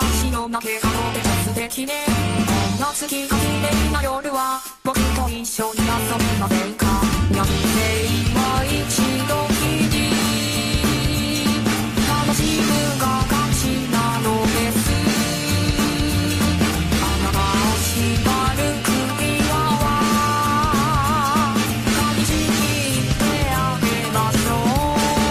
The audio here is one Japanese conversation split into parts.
白な毛がので素敵ね。夏日が綺麗な夜は僕と一緒に遊びませんか。やって今一度きり楽しむが勝ちなのです。あなたを縛る首輪は噛みちぎってあげましょう。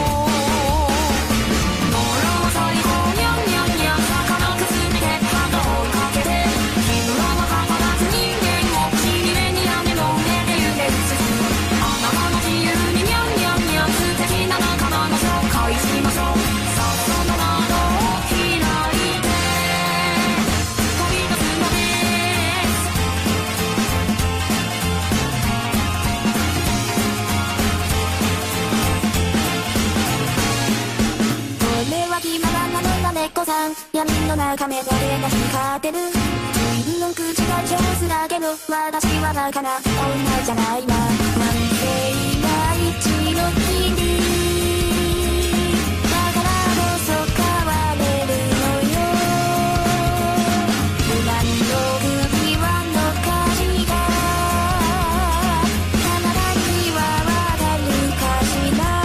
野良最後にゃんにゃんにゃん魚くすみでハートを追いかけて日村は変わらず人間をちりめに雨の上で揺れるすず。あなたの自由ににゃんにゃんにゃん素敵な仲間の紹介しましょう。さっその窓を開いて飛び出すのです。これは気ままなのな猫さん。闇の中目だけが光ってる。自分の口が上手だけど私はバカな女じゃないな。なんて今一度きりだからこそ変われるのよ。無難の首輪の火事があなたにはわかるかしら。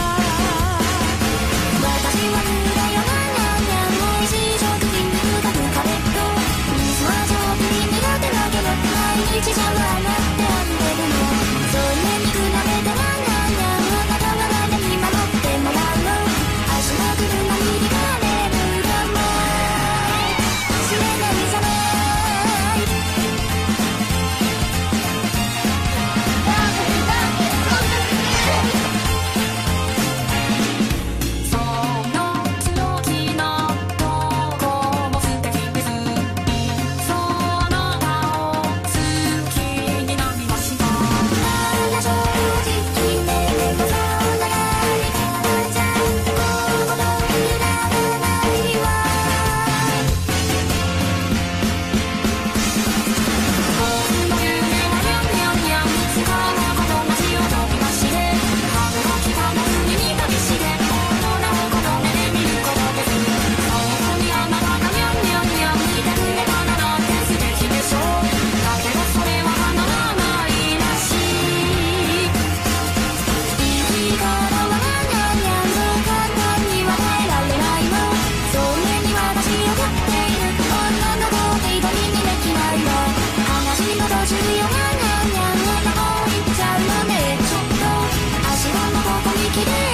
私は無駄よなにゃんにゃん美味しい食品に深くカレット。水は上手に苦手だけど毎日シャワーなってあんでるの。それに比べてなにゃんにゃんあなたは誰に守ってもらうの。明日が来るのに惹かれるかもしれないじゃない。その強気なとこも素敵です。その他を好きになりました。あら正直ね猫さん長いからじゃ心揺らがないわ。僕の夢はにゃんにゃんにゃんいつかはこの街を飛び出して春が来た夏に旅して大人をこの目で見ることです。そこにあなたがにゃんにゃんにゃんいてくれたらなんて素敵でしょう。だけどそれは叶わないらしい。いいからはにゃんにゃんそう簡単には変えられないの。それに私を飼っている女の子を一人にできないの。話の途中よにゃんにゃんにゃんまたもう行っちゃうのね。ちょっと足場のここに来て